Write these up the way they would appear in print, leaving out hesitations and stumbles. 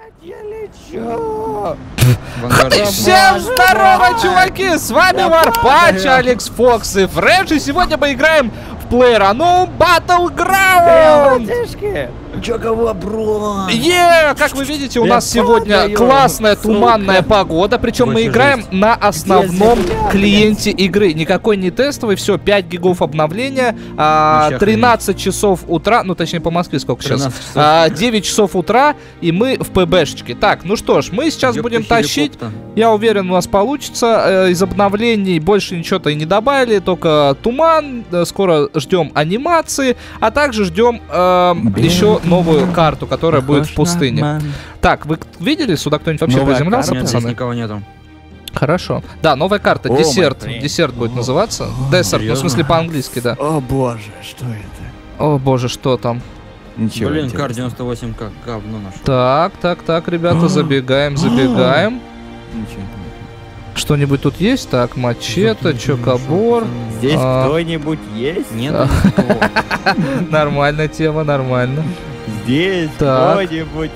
Я лечу. Всем здорово, чуваки! С вами Warpatch, Алекс Фокс и Фреш. И сегодня мы играем в PlayerUnknown Battleground. Чё, кого, бро? Как вы видите, у нас сегодня классная туманная погода. Причем мы играем на основном клиенте игры. Никакой не тестовый, все, 5 гигов обновления, 13 часов утра, ну точнее по Москве сколько сейчас? 9 часов утра, и мы в ПБшечке. Так, ну что ж, мы сейчас будем тащить. Я уверен, у нас получится. Из обновлений больше ничего-то и не добавили, только туман. Скоро ждем анимации, а также ждем еще новую карту, которая будет в пустыне. Так, вы видели, сюда кто-нибудь вообще приземлялся, пацаны? Нет, никого нету. Хорошо. Да, десерт. Десерт. Десерт будет называться. Десерт, ну в смысле по-английски, да. О боже, что это? О боже, что там? Ничего. Блин, кар 98 как говно нашел. Так, ребята, забегаем. Ничего. Что-нибудь тут есть? Так, мачете, чокобор. Здесь кто-нибудь есть? Нет, Нормальная тема, нормально. Здесь кто-нибудь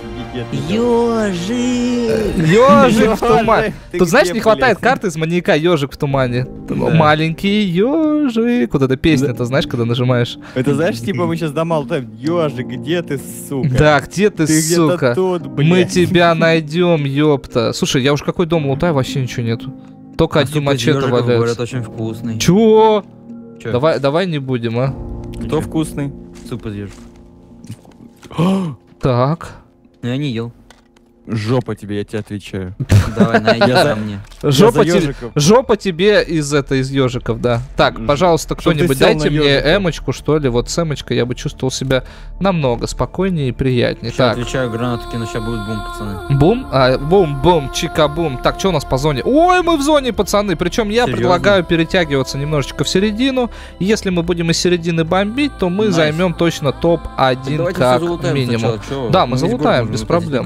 Ежик в тумане. Тут, знаешь, не хватает карты из маньяка Ежик в тумане. Маленький ежик. Вот эта песня-то, знаешь, когда нажимаешь. Это знаешь, типа мы сейчас дома лутаем. Ежик, где ты, сука? Да, где ты, сука? Тут, мы тебя найдем, ёпта. Слушай, я уж какой дом лутаю, вообще ничего нету. Только одни мачете валяются. Говорят, очень вкусный. Чего? Давай не будем, а. Кто вкусный? Суп из ежика. Так. Ну я не ел. Жопа тебе, я тебе отвечаю. Давай, найди ко мне. Жопа тебе из ежиков, да. Так, пожалуйста, кто-нибудь дайте мне эмочку, что ли. Вот с эмочкой я бы чувствовал себя намного спокойнее и приятнее. Сейчас отвечаю, гранату кину, сейчас будет бум, пацаны. Бум? Бум, чика-бум. Так, что у нас по зоне? Ой, мы в зоне, пацаны. Причем я предлагаю перетягиваться немножечко в середину. Если мы будем из середины бомбить, то мы займем точно топ-1 как минимум. Да, мы залутаем, без проблем.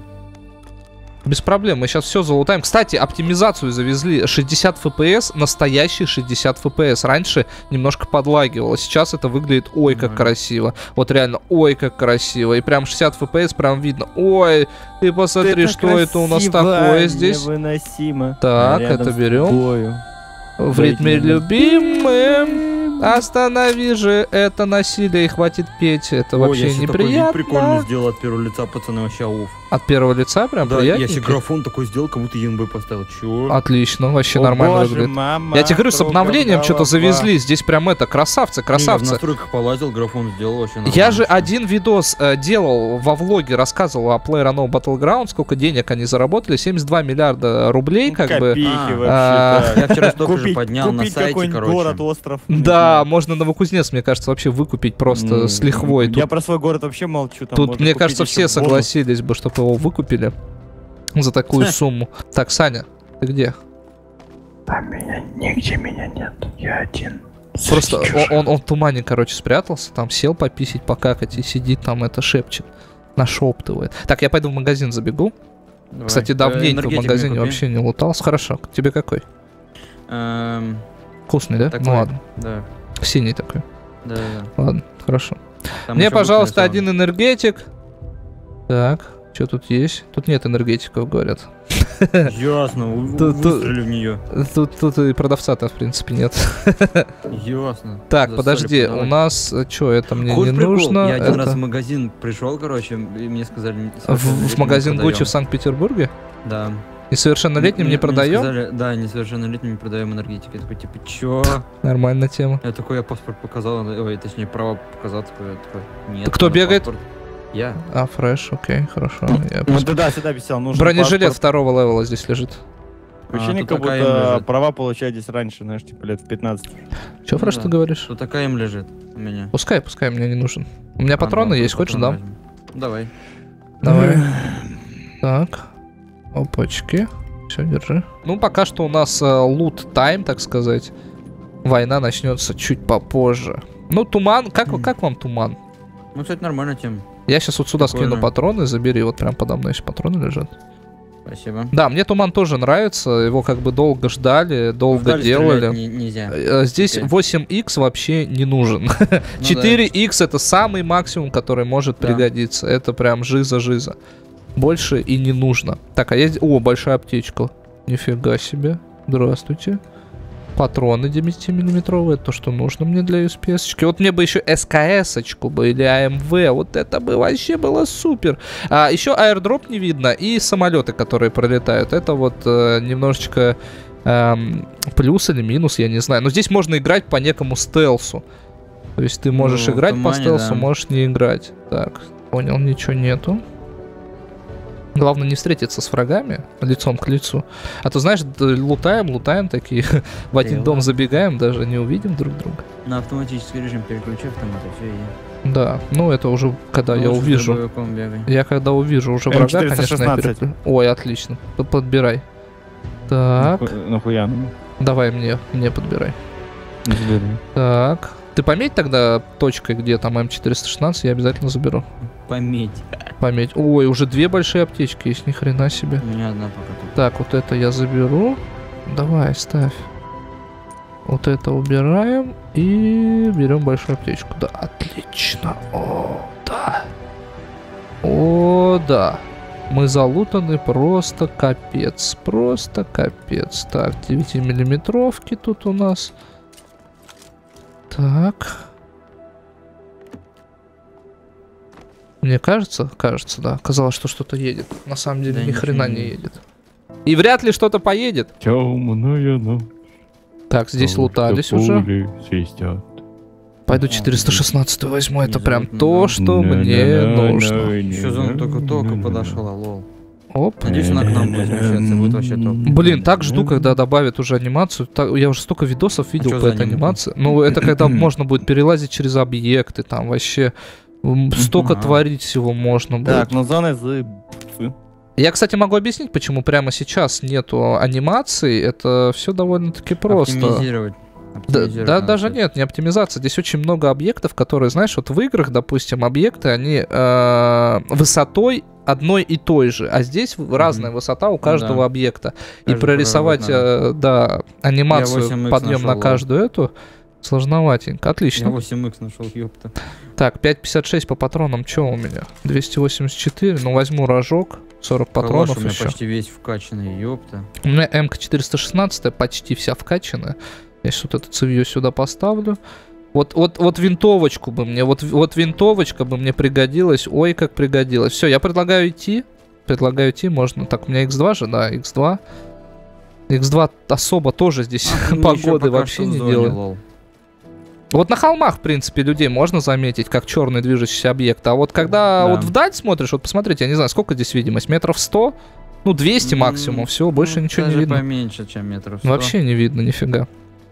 Без проблем, мы сейчас все залутаем. Кстати, оптимизацию завезли 60 FPS, настоящий 60 FPS. Раньше немножко подлагивало, сейчас это выглядит ой как красиво. Вот реально ой как красиво. И прям 60 FPS прям видно. Ой, ты посмотри, что это у нас такое здесь. Невыносимо. Так, это берем. В ритме любимым. Останови же это насилие и хватит петь. Это вообще неприятно. Прикольно сделал от первого лица, пацаны, вообще ауф. От первого лица прям приятненько? Я себе графон такой сделал, как будто ЕНБ поставил. Чё? Отлично, вообще нормально выглядит. Я тебе говорю, с обновлением что-то завезли. Здесь прям это, красавцы. В настройках полазил, графон сделал вообще нормально. Я же один видос делал во влоге, рассказывал о PlayerUnknown Battleground, сколько денег они заработали. 72 миллиарда рублей, как бы. Я вчера столько же поднял на сайте, короче. Город, остров. Да, можно Новокузнецк, мне кажется, вообще выкупить просто с лихвой. Я про свой город вообще молчу. Тут, мне кажется, все согласились бы, чтобы его выкупили за такую сумму. Так, Саня, ты где? А нигде меня нет, я один. Просто он в тумане, короче, спрятался, там сел пописить, покакать и сидит там, это шепчет, нашептывает. Так, я пойду в магазин забегу. Давай. Кстати, давненько в магазине вообще не лутался. Хорошо, тебе какой? Вкусный, да? Такой, ну ладно. Да. Синий такой. Да. Ладно, хорошо. Там мне, пожалуйста, один энергетик. Так, что тут есть? Тут нет энергетиков, говорят. Ясно, выстрели в нее. Тут и продавца-то, в принципе, нет. Ясно. Так, подожди, у нас, что, это мне не нужно? Я один раз в магазин пришел, короче, и мне сказали... В магазин Гуччи в Санкт-Петербурге? Да. Несовершеннолетним не продаем? Да, несовершеннолетним не продаем энергетики. Я такой, типа, чё? Нормальная тема. Я такой, я паспорт показал, ой, точнее, право показал, такой, нет. Кто бегает? Я. А, Фреш, окей, хорошо. Ну ты да, сюда писал, нужен бронежилет второго левела здесь лежит. Ощущение, как будто права получались раньше, знаешь, типа лет в 15. Чё, Фреш, ты говоришь? Тут такая им лежит у меня. Пускай, мне не нужен. У меня патроны есть, хочешь, дам? Давай. Так. Опачки. Все, держи. Ну, пока что у нас лут тайм, так сказать. Война начнется чуть попозже. Ну, туман. Как вам туман? Ну, кстати, нормальная тема. Я сейчас вот сюда скину патроны, забери, вот прям подо мной еще патроны лежат. Спасибо. Да, мне туман тоже нравится, его как бы долго ждали, долго делали. Нельзя. Здесь 8х вообще не нужен. 4х это самый максимум, который может пригодиться. Это прям жиза. Больше и не нужно. Так, а есть... О, большая аптечка. Нифига себе. Здравствуйте. Патроны 9-миллиметровые. То, что нужно мне для USPS-очки. Вот мне бы еще СКС-очку бы или АМВ. Вот это бы вообще было супер. А еще аирдроп не видно. И самолеты, которые пролетают. Это вот немножечко плюс или минус, я не знаю. Но здесь можно играть по некому стелсу. То есть ты можешь играть по стелсу, да. Можешь не играть. Так, понял, ничего нету. Главное не встретиться с врагами лицом к лицу. А то, знаешь, лутаем такие, в один дом забегаем, даже не увидим друг друга. На автоматический режим переключи автомат, и все, и... Да, ну это уже, когда я увижу. Я когда увижу уже врага, конечно, я переключу. Ой, отлично, подбирай. Так. Нахуя? Давай мне подбирай. Так. Ты пометь тогда точкой, где там М416, я обязательно заберу. Пометь. Ой, уже 2 большие аптечки есть, ни хрена себе. У меня одна пока тут. Так, вот это я заберу. Давай, ставь. Вот это убираем и берем большую аптечку. Да, отлично. О, да. О, да. Мы залутаны просто капец. Просто капец. Так, 9-миллиметровки тут у нас. Так. Мне кажется, да. Казалось, что что-то едет. На самом деле, да ни хрена не едет. И вряд ли что-то поедет. Темная ночь. Так, здесь лутались уже. Свистят. Пойду 416 возьму. Это прям то, что мне нужно. Еще зона только подошла, лол. Оп. Надеюсь, она к нам будет возвращаться, будет вообще топ. Блин, так жду, когда добавят уже анимацию. Я уже столько видосов видел по этой анимации. Ну, это когда можно будет перелазить через объекты, там вообще столько творить всего можно будет. Так, но зоны Я, кстати, могу объяснить, почему прямо сейчас нету анимации. Это все довольно-таки просто. Оптимизировать. Да, даже нет, не оптимизация. Здесь очень много объектов, которые, знаешь, вот в играх, допустим, объекты, они высотой одной и той же, а здесь разная высота у каждого объекта. И прорисовать, анимацию, подъем на каждую эту, сложноватенько. Отлично. Я 8х нашел, ёпта. Так, 5.56 по патронам, что у меня? 284, ну возьму рожок, 40 патронов у меня еще. почти весь вкачанный, ёпта. У меня МК-416 почти вся вкачанная. Я сейчас вот это цевьё сюда поставлю. Вот винтовочку бы мне, вот винтовочка бы мне пригодилась. Ой, как пригодилась. Все, я предлагаю идти. Можно. Так, у меня X2 же, да, X2. X2 особо тоже здесь погоды вообще не делает. Вот на холмах, в принципе, людей можно заметить, как черный движущийся объект. А вот когда вот вдаль смотришь, вот посмотрите, я не знаю, сколько здесь видимость, метров 100? Ну, 200 максимум, все, больше ничего не видно. Поменьше, чем метров 100. Вообще не видно, нифига.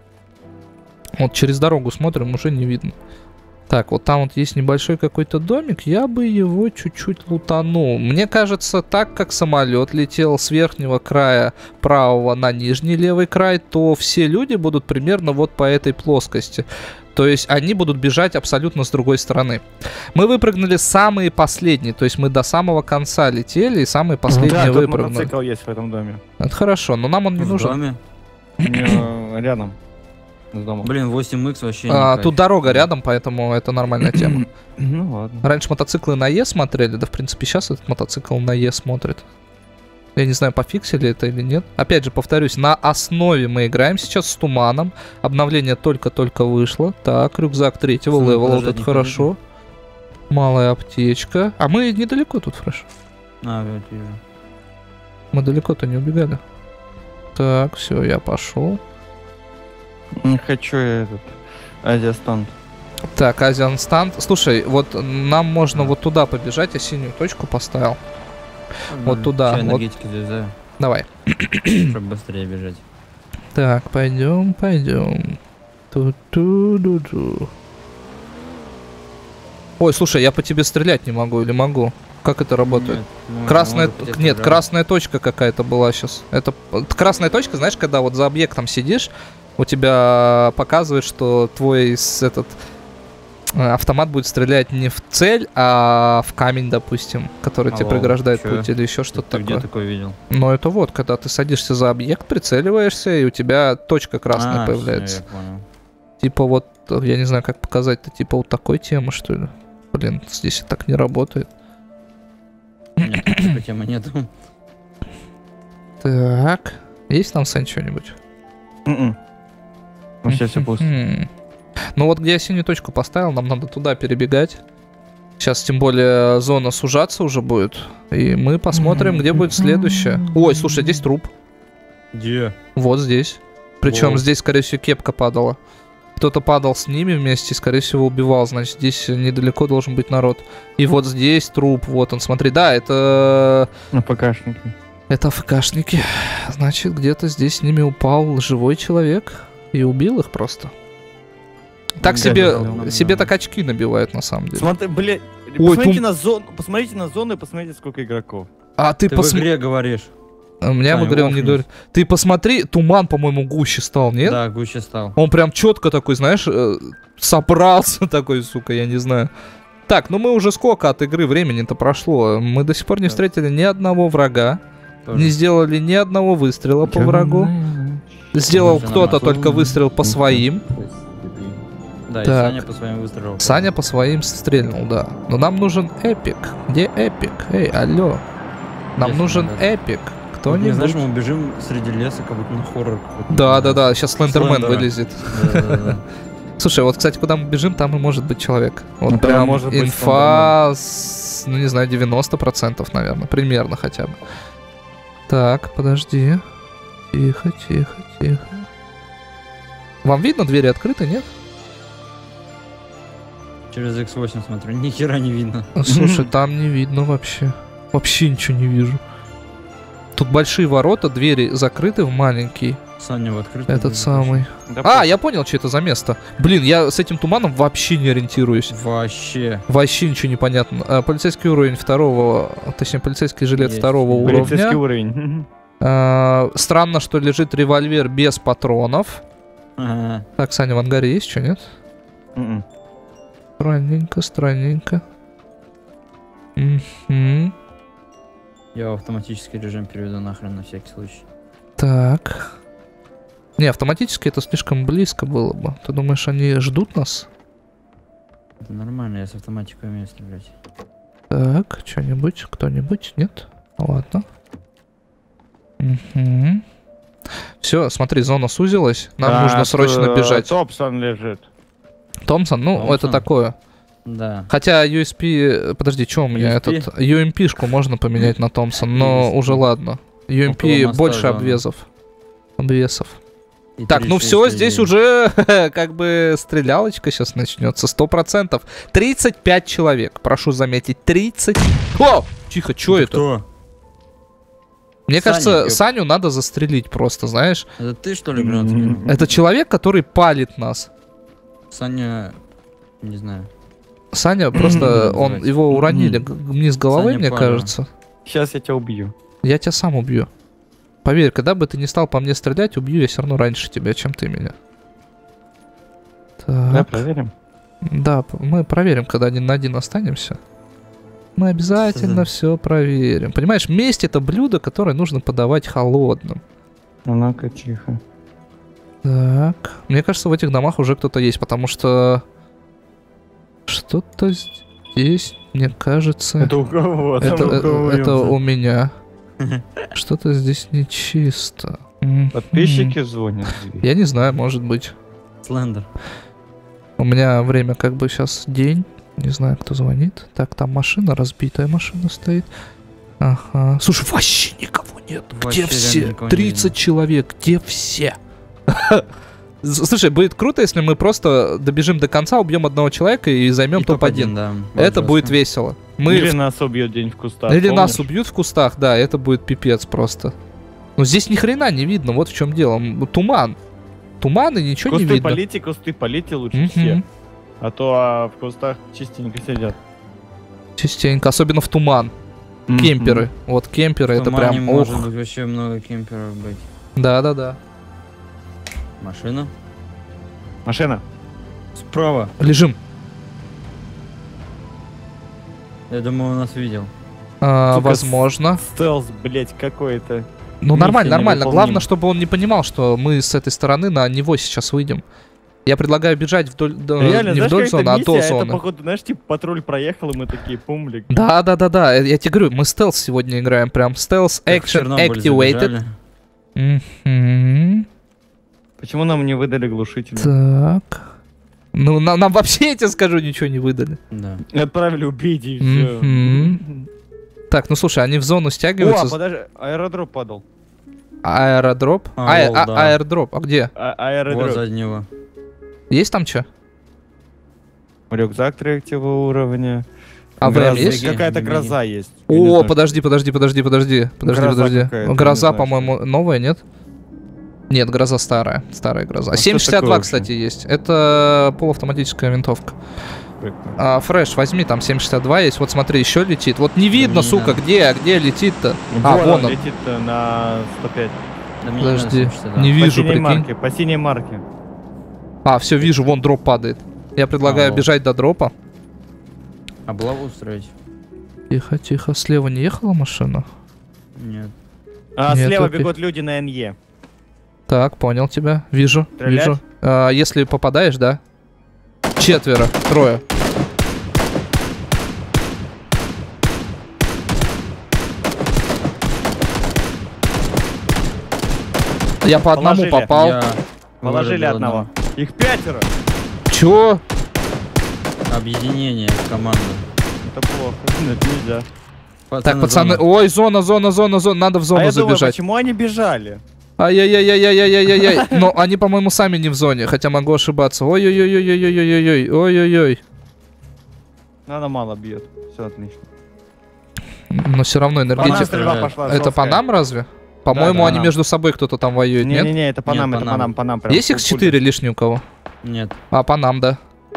Вот через дорогу смотрим, уже не видно. Так, вот там вот есть небольшой какой-то домик, я бы его чуть-чуть лутанул. Мне кажется, так как самолет летел с верхнего края правого на нижний левый край, то все люди будут примерно вот по этой плоскости. То есть они будут бежать абсолютно с другой стороны. Мы выпрыгнули самые последние, то есть мы до самого конца летели и самые последние выпрыгнули. Мотоцикл есть в этом доме. Это хорошо, но нам он не нужен. В доме? Рядом. Блин, 8х вообще не тут дорога рядом, поэтому это нормальная тема. Ну ладно. Раньше мотоциклы на Е смотрели, да в принципе сейчас этот мотоцикл на Е смотрит. Я не знаю, пофиксили это или нет. Опять же, повторюсь, на основе мы играем сейчас с туманом. Обновление только-только вышло. Так, рюкзак 3-го левела, вот это хорошо. Малая аптечка. А мы недалеко тут, Фреш. Вот вижу. Мы далеко-то не убегали. Так, все, я пошел. Не хочу я этот Азиастанд. Так, Азиан станд. Слушай, вот нам можно вот туда побежать, я синюю точку поставил. Вот туда. Вот. Давай. Чтобы быстрее бежать. Так, пойдем. Ту-ту-ду-ду. Ой, слушай, я по тебе стрелять не могу или могу? Как это работает? Нет, красная точка какая-то была сейчас. Это красная точка, знаешь, когда вот за объектом сидишь, у тебя показывает, что твой автомат будет стрелять не в цель, а в камень, допустим, который тебе преграждает путь или еще что-то такое. Где такое видел? Но это вот, когда ты садишься за объект, прицеливаешься, и у тебя точка красная появляется. Типа вот, я не знаю, как показать-то, типа вот такой темы, что ли. Блин, здесь и так не работает. Нет, такой темы нету. Так. Есть там, Сань, что-нибудь? Вообще все пусто. Ну вот где я синюю точку поставил, нам надо туда перебегать. Сейчас тем более зона сужаться уже будет. И мы посмотрим, где будет следующее. Ой, слушай, здесь труп. Где? Вот здесь. Причем Во. здесь, скорее всего, кепка падала. Кто-то падал с ними вместе и, скорее всего, убивал. Значит, здесь недалеко должен быть народ. И вот здесь труп. Вот он, смотри. Да, это... АФКшники. Это АФКшники. Значит, где-то здесь с ними упал живой человек и убил их просто. Так себе так очки набивают, на самом деле. Смотри, блядь, Ой, посмотрите на зону и посмотрите, сколько игроков. А ты Ты в игре говоришь. У меня в Саня, игре он не офнись. говорит. Ты посмотри, туман, по-моему, гуще стал, нет? Да, гуще стал. Он прям четко такой, знаешь, собрался такой, сука, я не знаю. Так, ну мы уже сколько от игры времени-то прошло? Мы до сих пор не встретили ни одного врага. Тоже. Не сделали ни одного выстрела по врагу. Сделал Тоже кто-то нормально. только выстрел по своим. Да, и Так. Саня по своим выстрелам. Саня по своим стрельнул, да. Но нам нужен эпик. Где эпик? Эй, алло. Нам Если нужен надо. эпик. Вот, не знаешь, Кто-нибудь? мы бежим среди леса, как будто на хоррор какой-то. Да. Сейчас Слендермен Слендера. вылезет. Да. Слушай, вот, кстати, куда мы бежим, там и может быть человек. Вот Ну, там прям может быть инфа с, ну не знаю, 90%, наверное. Примерно хотя бы. Так, подожди. Тихо. Вам видно, двери открыты, нет? Через X8 смотрю, ни хера не видно. Слушай, там не видно вообще. Вообще ничего не вижу. Тут большие ворота, двери закрыты в маленькие. Саня в открытом. Этот самый. Да Я понял, что это за место. Блин, я с этим туманом вообще не ориентируюсь. Вообще. Вообще ничего не понятно. Полицейский уровень второго, точнее, полицейский жилет Есть. второго Полицейский уровня. уровень. Странно, что лежит револьвер без патронов. Ага. Так, Саня, в ангаре есть что, нет? Мгм. Странненько. Мгм. Я в автоматический режим переведу нахрен на всякий случай. Так. Не, автоматически это слишком близко было бы. Ты думаешь, они ждут нас? Это нормально, я с автоматикой умею стрелять. Так, что-нибудь, кто-нибудь? Нет? Ладно. Все, смотри, зона сузилась. Нам нужно срочно бежать. Топсон лежит. Томпсон, ну, Томпсон. это такое. Да. Хотя USP... Подожди, что у меня USP? этот... UMP-шку можно поменять на Томпсон, но USP. уже ладно. UMP Около моста больше зона. обвесов. И Так, ну 36 все, людей. здесь уже как бы стрелялочка сейчас начнется, 100%. 35 человек, прошу заметить, 30... О! Тихо, что это? Кто? Мне Саня, кажется, ёп. Саню надо застрелить просто, знаешь. Это ты, что ли, гранат скинул? Это человек, который палит нас. Саня... Не знаю. Саня просто, он Давайте. его уронили вниз головой, Саня мне падла. кажется. Сейчас я тебя убью. Я тебя сам убью. Поверь, когда бы ты не стал по мне стрелять, убью я все равно раньше тебя, чем ты меня. Да, Так. проверим. Да, мы проверим, когда один на один останемся. Мы обязательно все проверим. Понимаешь, месть — это блюдо, которое нужно подавать холодным. А ну-ка, тихо. Так. Мне кажется, в этих домах уже кто-то есть, потому что... Что-то здесь, мне кажется... Это у кого? Там у кого это ёпта? у меня. Что-то здесь нечисто. Подписчики звонят. Я не знаю, может быть. Слендер. У меня время как бы сейчас день. Не знаю, кто звонит. Так, там машина, разбитая машина стоит. Ага. Слушай, вообще никого нет. Вообще Где все? реально никого не 30 видно. человек. Где все? Слушай, будет круто, если мы просто добежим до конца, убьем одного человека и займем И топ-1. да. Это будет жестко. весело. Мы Или нас убьет день в кустах. Или нас помнишь? убьют в кустах, да, это будет пипец просто. Но здесь ни хрена не видно, вот в чем дело. Туман. Туман и ничего не видно. Кусты полите лучше Мгм. все. А то в кустах частенько сидят. Частенько, особенно в туман. Кемперы. Вот кемперы, В это тумане прям... может Ох. быть вообще много кемперов быть. Да. Машина. Машина. Справа. Лежим. Я думаю, он нас видел. А, Сука, возможно. Стелс, блять, какой-то. Ну, миссия нормально. невыполнима. Главное, чтобы он не понимал, что мы с этой стороны на него сейчас выйдем. Я предлагаю бежать вдоль, Реально, не знаешь, вдоль как зоны, это а миссия, до это, зоны. походу, знаешь, типа патруль проехал, и мы такие, пумлик. Да, я тебе говорю, мы стелс сегодня играем, прям стелс Как в action Чернобыль activated. забежали. Мгм. Почему нам не выдали глушитель? Так. Ну, нам вообще, я тебе скажу, ничего не выдали. Да. Отправили убить и все. Мгм. Так, ну слушай, они в зону О, стягиваются. подожди, аэродроп падал. Аэродроп? Лол, да. Аэрдроп, а где? Вот Аэродроп. за него. Есть там что? Рюкзак третьего уровня. АВМ Гроза- есть? Какая-то Беги. гроза есть. Я не О, знаю, подожди. Гроза Подожди. какая-то, Гроза, не знаю, по-моему, новая, нет? Нет, гроза старая. Старая гроза. А что 7.62, такое кстати, есть. Это полуавтоматическая винтовка. что. Фреш, возьми, там 7.62 есть. Вот смотри, еще летит. Вот не видно, не сука, надо. где летит-то? Вон Вон он. летит на 105. Да мне не надо Подожди, слушать, да. не По вижу, синей прикинь. марке, по синей марке. Все, вижу, вон дроп падает. Я предлагаю Алло. бежать до дропа. Облаву устроить? Тихо. Слева не ехала машина? Нет. Нет, Слева окей. бегут люди на НЕ. Так, понял тебя. Вижу. Стрелять? Если попадаешь, да? 4, 3. Я по одному Положили. попал. Я Положили вырубил одного. Их 5. Чё? Объединение команды. Это плохо. Это нельзя. Так, пацаны, ой, зона, надо в зону А я думаю, забежать. почему они бежали? Ай-яй-яй-яй-яй-яй-яй. Но они, по-моему, сами не в зоне, хотя могу ошибаться. Ой-ой-ой-ой-ой-ой-ой-ой-ой. Она мало бьет. Все отлично. Но все равно По нам энергетика. стрельба пошла. Это по жесткая. нам разве? По-моему, да, они нам. между собой кто-то там воюет, нет? Не-не-не, это по Нет, нам, по это нам. по нам. Прям Есть X4 лишний у кого? Нет. По нам, да.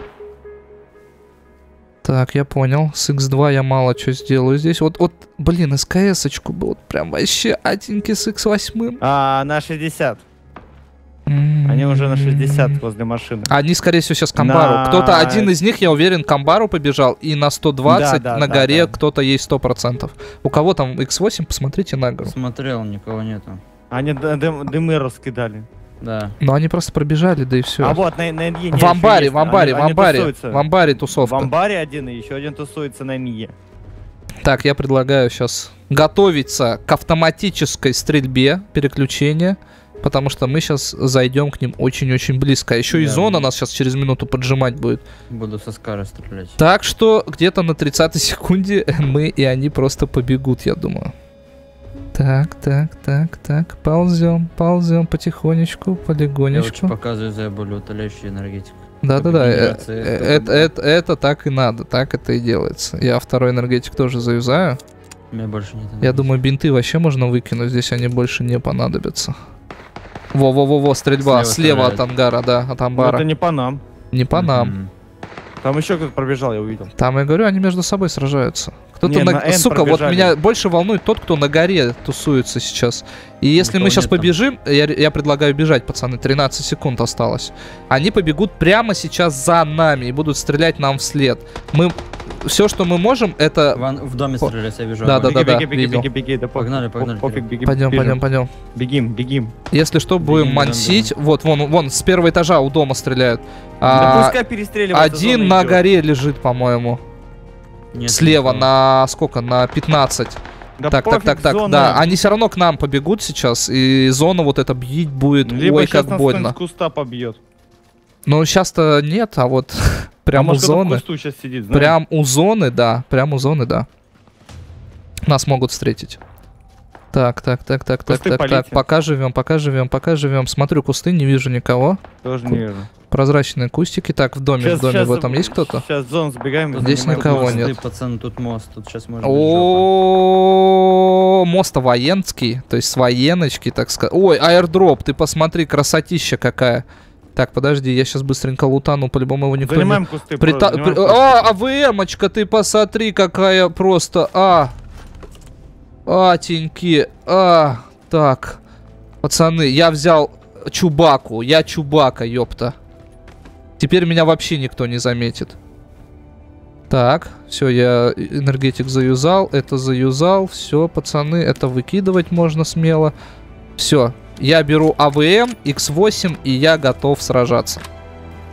Так, я понял. С X2 я мало что сделаю здесь. Вот, блин, СКС-очку бы вот прям вообще атенький с X8. На 60. Они уже на 60 возле машины. Они, скорее всего, сейчас к Амбару. На- Кто-то, один из них, я уверен, к Амбару побежал. И на 120 Да, на да, горе да. кто-то есть 100%. У кого там X8, посмотрите на гору. Смотрел, никого нету. Они дымы раскидали. Да. Но они просто пробежали, да и все. А вот на НЕ В амбаре, в амбаре, Они в амбаре. тусуются. В амбаре В тусовка. амбаре один, и еще один тусуется на НЕ. Так, я предлагаю сейчас готовиться к автоматической стрельбе, переключения, потому что мы сейчас зайдем к ним очень-очень близко. А еще и Да. зона нас сейчас через минуту поджимать будет. Буду со скара стрелять. Так что где-то на 30-й секунде мы и они просто побегут, я думаю. Так. Ползем потихонечку, Я лучше полигонечку. показываю заболю утоляющий энергетик. Да-да-да, Генерация это так и надо, так это и делается. Я второй энергетик тоже заюзаю. У меня больше нет. Я думаю, бинты вообще можно выкинуть, здесь они больше не понадобятся. Во, стрельба слева от стреляют. ангара, да, от Но амбара. это не по нам. Не по нам. Мгм. Там еще кто-то пробежал, я увидел. Там, я говорю, они между собой сражаются. Кто-то Не, на... на N Сука, вот пробежали. меня больше волнует тот, кто на горе тусуется сейчас. И если мы Никого сейчас нет там. побежим, я предлагаю бежать, пацаны, 13 секунд осталось. Они побегут прямо сейчас за нами и будут стрелять нам вслед. Мы... Все, что мы можем, это... В доме стрелять, я вижу. Да, огонь. да, Беги, видел. беги, да Погнали, погнали, пофиг, вперед. беги. Пойдем. Бегим. Если что, будем Бегим, мансить. Вот, вон, с первого этажа у дома стреляют. Да пускай перестреливается. Один зона на идет. горе лежит, по-моему. Нет, Слева никого. на сколько? На 15. Да Так, пофиг, зона. да. Они все равно к нам побегут сейчас, и зона вот эта бить будет, Либо ой, сейчас как нас больно. кто-нибудь с куста побьет. Но сейчас-то нет, а вот прям у может, кто-то в зоны. кусту сейчас сидит, знаешь. Прям у зоны, да. Нас могут встретить. Так. Кусты полите. Пока живем. Смотрю кусты, не вижу никого. Тоже не вижу. Прозрачные кустики. Так, в доме в этом есть кто-то? Сейчас зон сбегаем. Тут Здесь занимаем никого кусты. нет. Пацаны, тут мост, тут сейчас можно быть жопа. О, мост военский, то есть с военочки, так сказать. Ой, аирдроп, ты посмотри, красотища какая. Так, подожди, я сейчас быстренько лутану, по-любому его никто Занимаем не... кусты. Занимаем АВМ-очка, ты посмотри, какая просто... Атеньки. Так. Пацаны, я взял Чубаку. Я Чубака, ёпта. Теперь меня вообще никто не заметит. Так, все, я энергетик заюзал, это заюзал. Все, пацаны, это выкидывать можно смело. Все, я беру АВМ, X8, и я готов сражаться.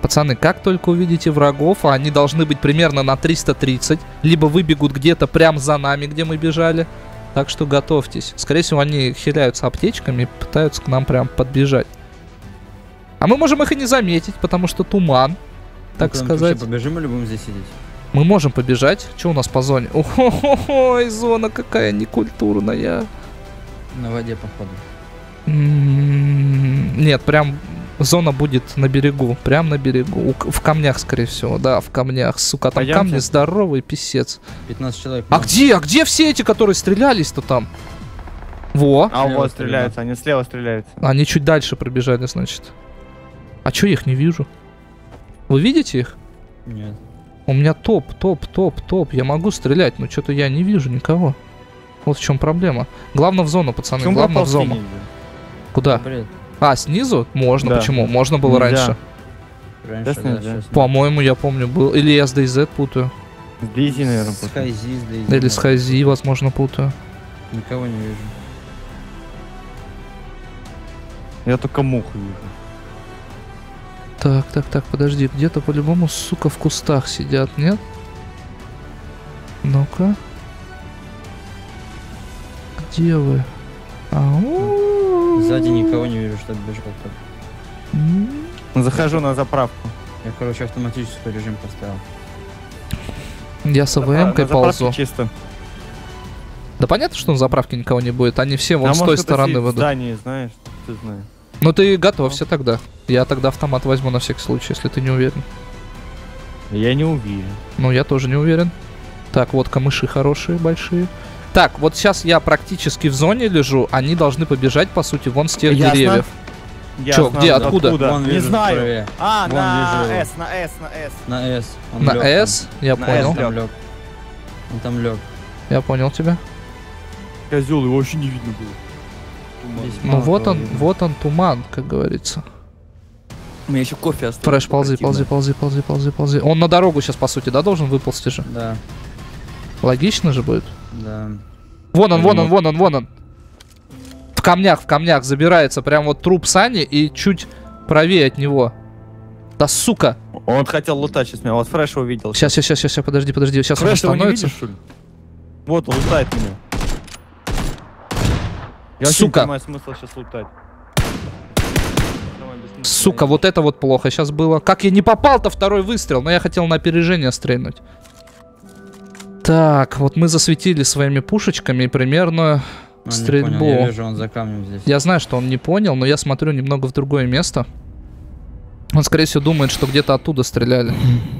Пацаны, как только увидите врагов, а они должны быть примерно на 330, либо выбегут где-то прям за нами, где мы бежали. Так что готовьтесь. Скорее всего, они хиляются аптечками и пытаются к нам прям подбежать. А мы можем их и не заметить, потому что туман, так сказать. Побежим или будем здесь сидеть? Мы можем побежать. Что у нас по зоне? Ой, зона какая некультурная. На воде, походу. Нет, прям зона будет на берегу. Прям на берегу. В камнях, скорее всего. Да, в камнях. Сука, там Пойдемте. камни здоровые, писец. 15 человек. А где? А где все эти, которые стрелялись-то там? Во. А Слева вот стреляются, они слева стреляются. Они чуть дальше пробежали, значит. А чё я их не вижу? Вы видите их? Нет. У меня топ. Я могу стрелять, но что-то я не вижу никого. Вот в чем проблема. Главное в зону, пацаны. Почему Главное попал в зону. синий? Куда? Бред. А, снизу? Можно. Да. Почему? Можно было Нельзя. раньше. Раньше, Сейчас да, нельзя. сейчас нет. По-моему, я помню, был. Или я с DayZ путаю. С Дейзи, наверное, С просто. Хайзи, с Дейзи. Или с Хайзи, возможно, путаю. Никого не вижу. Я только муху вижу. Так, подожди. Где-то по-любому, сука, в кустах сидят, нет? Ну-ка. Где вы? Ау. Сзади никого не вижу, что бежал так. Захожу на заправку. Я, короче, автоматический режим поставил. Я с АВМ-кой На заправке ползу. чисто. Да понятно, что на заправке никого не будет. Они все вон А с может, той кто-то стороны сидит в выйдут. здании, знаешь, ты знаешь. Ну ты готовься тогда. Я тогда автомат возьму на всякий случай, если ты не уверен. Я не уверен. Ну, я тоже не уверен. Так, вот камыши хорошие, большие. Так, вот сейчас я практически в зоне лежу. Они должны побежать, по сути, вон с тех Ясно. деревьев. Чё, где, откуда? Вон Не вижу знаю. правее. А, Вон на вижу его. С, на С, на С. На С. Он На лёг С? Я На понял. там. Он там лег. Он там лег. Я понял тебя. Козел, его вообще не видно было. Здесь Ну мало вот кого он, видно. вот он туман, как говорится. У меня еще кофе остался. Фреш, ползи. Он на дорогу сейчас, по сути, да, должен выползти же? Да, Логично же будет. да. Вон он. В камнях забирается прям вот труп Сани и чуть правее от него. Да сука! Он хотел лутать сейчас меня, вот Фреша увидел. Сейчас, подожди. Сейчас он Фреш, его не остановится. видишь, что ли? Вот, он лутает меня. Я вообще не Сука. понимаю смысла сейчас лутать. Сука, вот это вот плохо сейчас было. Как я не попал-то второй выстрел, но я хотел на опережение стрельнуть. Так, вот мы засветили своими пушечками примерно Он не стрельбу. понял, я вижу, он за камнем здесь. Я знаю, что он не понял, но я смотрю немного в другое место. Он, скорее всего, думает, что где-то оттуда стреляли.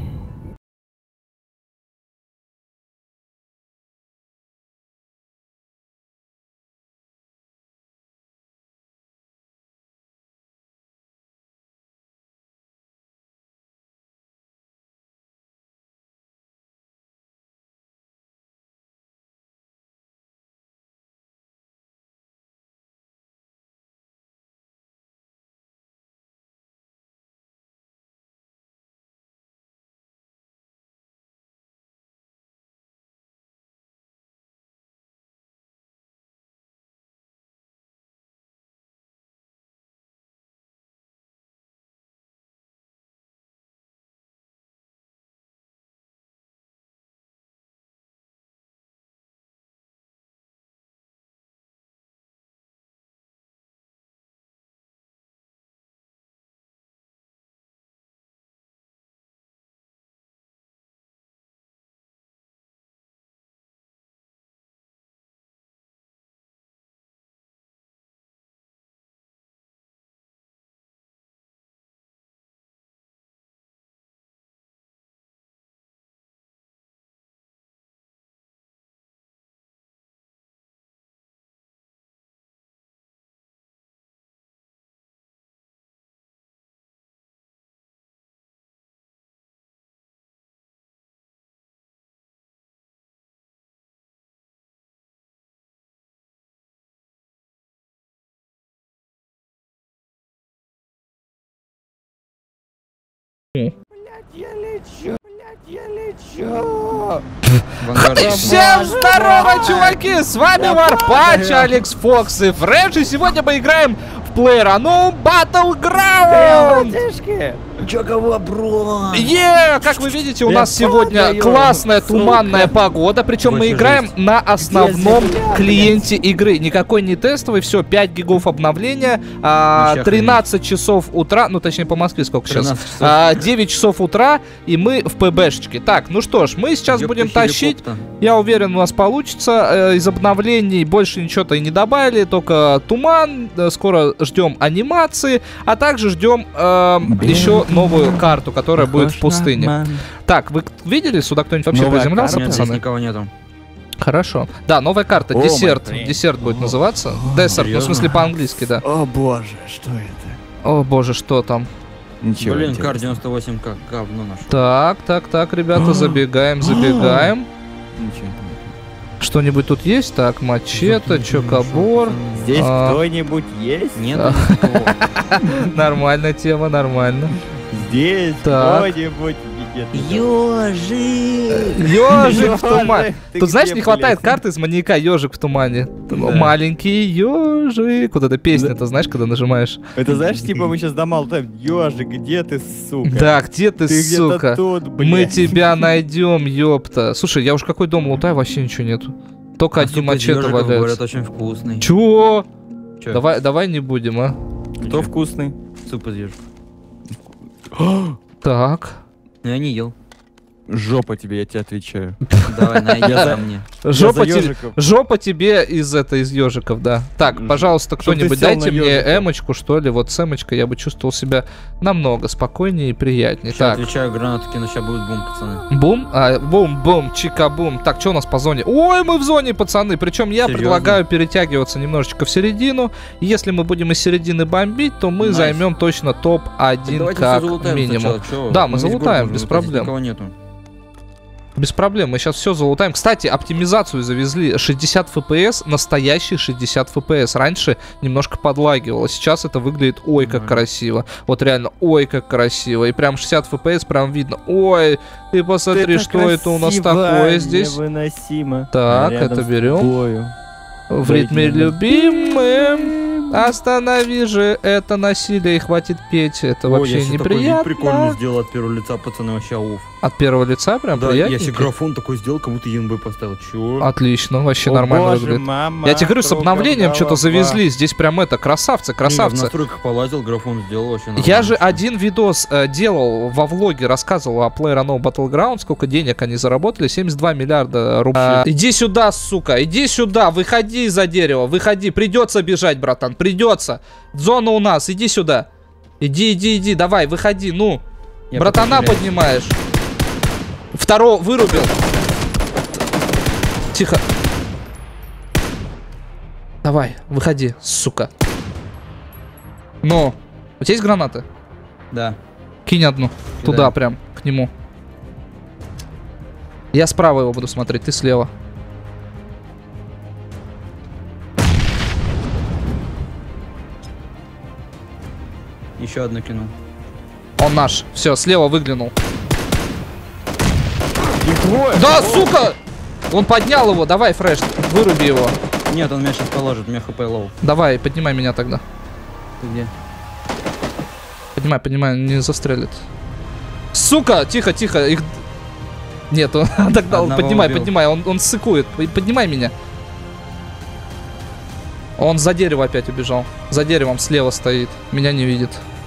Всем здорово, чуваки! С вами Warpatch, Алекс Фокс и Фреш, и сегодня мы играем в PlayerUnknown's Battleground! Чё, кого, бро? Как вы видите, у нас сегодня классная туманная погода, причем мы играем на основном клиенте игры. Никакой не тестовый, все, 5 гигов обновления, 13 часов утра, ну точнее по Москве сколько сейчас? 9 часов утра, и мы в ПБшечке. Так, ну что ж, мы сейчас будем тащить, я уверен, у нас получится. Из обновлений больше ничего-то и не добавили, только туман, скоро ждем анимации, а также ждем еще новую карту, которая будет в пустыне. Так, вы видели, сюда кто-нибудь вообще приземлялся, пацаны? Нет, никого нету. Хорошо. Да, новая карта, десерт. Десерт будет называться. Десерт, ну в смысле по-английски, да. О боже, что это? О боже, что там? Ничего. Блин, кар 98 как говно нашел. Так, ребята, забегаем. Ничего. Что-нибудь тут есть? Так, мачете, чокобор. Здесь кто-нибудь есть? Нет, никого. Нормальная тема, нормально. Здесь кто-нибудь Ёжик в тумане. Тут, знаешь, не хватает карты из маньяка «Ёжик в тумане». Маленький ёжик. Вот эта песня-то, знаешь, когда нажимаешь. Это, знаешь, типа мы сейчас дома лутаем. Ёжик, где ты, сука? Да, где ты, сука? Тут, мы тебя найдем, ёпта. Слушай, я уж какой дом лутаю, вообще ничего нету. Только одни мачете валяются. Говорят, очень вкусный. Чего? Давай не будем, а. Кто вкусный? Суп из ежика. Так. Я не ел. Жопа тебе, я тебе отвечаю. Давай, найди мне. Жопа тебе из ежиков, да. Так, пожалуйста, кто-нибудь дайте мне эмочку, что ли. Вот с эмочкой я бы чувствовал себя намного спокойнее и приятнее. Сейчас отвечаю, гранату кину, сейчас будет бум, пацаны. Бум? Бум, чика-бум. Так, что у нас по зоне? Ой, мы в зоне, пацаны. Причем я предлагаю перетягиваться немножечко в середину. Если мы будем из середины бомбить, то мы займем точно топ-1 как минимум. Да, мы залутаем, без проблем. Никого нету. Без проблем, мы сейчас все залутаем. Кстати, оптимизацию завезли 60 FPS, настоящий 60 FPS. Раньше немножко подлагивало, сейчас это выглядит ой как красиво. Вот реально, ой как красиво. И прям 60 FPS прям видно. Ой, ты посмотри, что это у нас такое здесь. Невыносимо. Так, это берем. В ритме любимым. Останови же это насилие и хватит петь. Это вообще неприятно. Прикольно сделал от первого лица, пацаны, вообще ауф. От первого лица прям приятненько? Я себе графон такой сделал, как будто ЕНБ поставил. Чё? Отлично, вообще нормально выглядит. Я тебе говорю, с обновлением что-то завезли. Здесь прям это, красавцы. Я в настройках полазил, графон сделал вообще нормально. Я же один видос делал во влоге, рассказывал о PlayerUnknown's Battlegrounds, сколько денег они заработали, 72 миллиарда рублей. Иди сюда, сука, иди сюда, выходи из-за дерева, выходи, придется бежать, братан, придется. Зона у нас, иди сюда. Иди, давай, выходи, ну. Братана поднимаешь. Второго вырубил. Тихо. Давай, выходи, сука. Ну, у тебя есть гранаты? Да. Кинь одну. Туда прям, к нему. Я справа его буду смотреть, ты слева. Еще одну кинул. Он наш. Все, слева выглянул. Да, сука! Он поднял его. Давай, Фреш, выруби его. Нет, он меня сейчас положит. У меня хп лоу. Давай, поднимай меня тогда. Ты где? Поднимай, не застрелит. Сука, тихо. Их... Нет, он тогда поднимай. Он ссыкует. Поднимай меня. Он за дерево опять убежал. За деревом слева стоит. Меня не видит.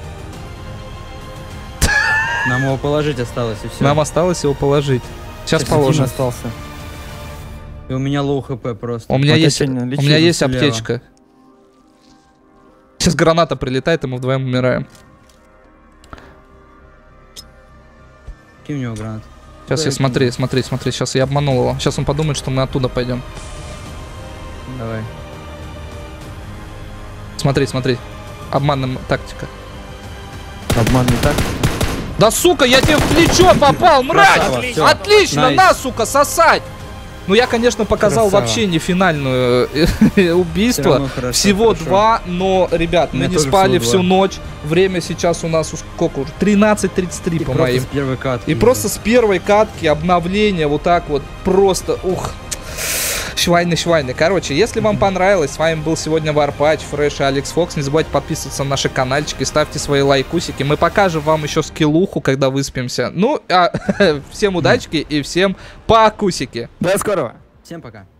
Нам его положить осталось, и все. Нам осталось его положить. Сейчас положим. Остался. И у меня лоу хп просто. У меня есть аптечка. Сейчас граната прилетает, и мы вдвоем умираем. Кинь у него гранат. Сейчас я смотри. Сейчас я обманул его. Сейчас он подумает, что мы оттуда пойдем. Давай. Смотри. Обманная тактика. Обманная тактика? Да сука, я тебе в плечо попал, мразь! Отлично, на, сука, сосать! Ну я, конечно, показал вообще не финальное убийство. Всего 2, но, ребят, мы не спали всю ночь. Время сейчас у нас сколько уже? 13:33 по моим. И просто с первой катки обновление вот так вот просто, ух. Швайны. Короче, если вам понравилось, с вами был сегодня Warpatch, Fresh и Алекс Фокс. Не забывайте подписываться на наши каналчики, ставьте свои лайкусики. Мы покажем вам еще скиллуху, когда выспимся. Ну, всем удачки и всем покусики. До скорого. Всем пока.